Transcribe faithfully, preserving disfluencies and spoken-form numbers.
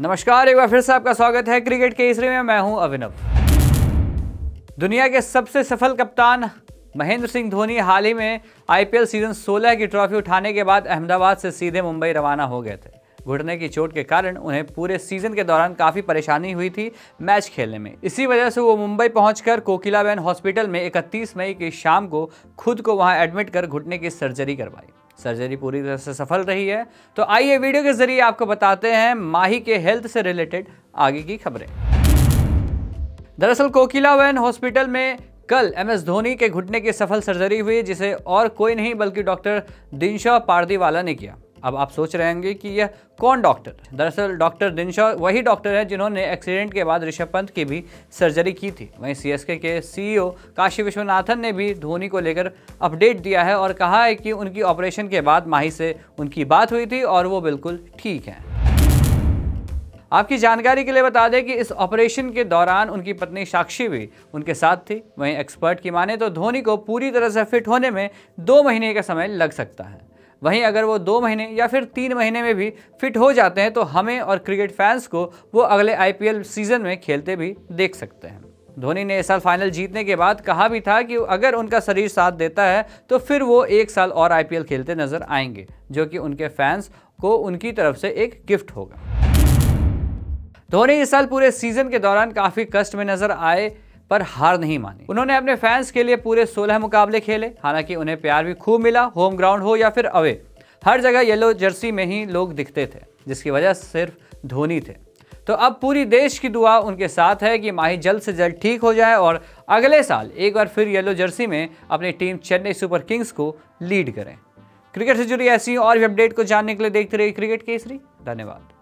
नमस्कार, एक बार फिर से आपका स्वागत है क्रिकेट केसरी में। मैं हूं अभिनव। दुनिया के सबसे सफल कप्तान महेंद्र सिंह धोनी हाल ही में आईपीएल सीजन सोलह की ट्रॉफी उठाने के बाद अहमदाबाद से सीधे मुंबई रवाना हो गए थे। घुटने की चोट के कारण उन्हें पूरे सीजन के दौरान काफ़ी परेशानी हुई थी मैच खेलने में। इसी वजह से वो मुंबई पहुंचकर कोकिलाबेन हॉस्पिटल में इकतीस मई की शाम को खुद को वहां एडमिट कर घुटने की सर्जरी करवाई। सर्जरी पूरी तरह से सफल रही है। तो आइए वीडियो के जरिए आपको बताते हैं माही के हेल्थ से रिलेटेड आगे की खबरें। दरअसल कोकिलाबेन हॉस्पिटल में कल एम एस धोनी के घुटने की सफल सर्जरी हुई, जिसे और कोई नहीं बल्कि डॉक्टर दिनशॉ पारदीवाला ने किया। अब आप सोच रहे होंगे कि यह कौन डॉक्टर? दरअसल डॉक्टर दिनशॉ वही डॉक्टर है जिन्होंने एक्सीडेंट के बाद ऋषभ पंत की भी सर्जरी की थी। वहीं सीएसके के सीईओ काशी विश्वनाथन ने भी धोनी को लेकर अपडेट दिया है और कहा है कि उनकी ऑपरेशन के बाद माही से उनकी बात हुई थी और वो बिल्कुल ठीक हैं। आपकी जानकारी के लिए बता दें कि इस ऑपरेशन के दौरान उनकी पत्नी साक्षी भी उनके साथ थी। वहीं एक्सपर्ट की माने तो धोनी को पूरी तरह से फिट होने में दो महीने का समय लग सकता है। वहीं अगर वो दो महीने या फिर तीन महीने में भी फिट हो जाते हैं तो हमें और क्रिकेट फैंस को वो अगले आईपीएल सीजन में खेलते भी देख सकते हैं। धोनी ने इस साल फाइनल जीतने के बाद कहा भी था कि अगर उनका शरीर साथ देता है तो फिर वो एक साल और आईपीएल खेलते नजर आएंगे, जो कि उनके फैंस को उनकी तरफ से एक गिफ्ट होगा। धोनी इस साल पूरे सीजन के दौरान काफ़ी कष्ट में नजर आए पर हार नहीं मानी। उन्होंने अपने फैंस के लिए पूरे सोलह मुकाबले खेले। हालांकि उन्हें प्यार भी खूब मिला, होम ग्राउंड हो या फिर अवे, हर जगह येलो जर्सी में ही लोग दिखते थे, जिसकी वजह सिर्फ धोनी थे। तो अब पूरी देश की दुआ उनके साथ है कि माही जल्द से जल्द ठीक हो जाए और अगले साल एक बार फिर येलो जर्सी में अपनी टीम चेन्नई सुपर किंग्स को लीड करें। क्रिकेट से जुड़ी ऐसी और भी अपडेट को जानने के लिए देखते रहिए क्रिकेट केसरी। धन्यवाद।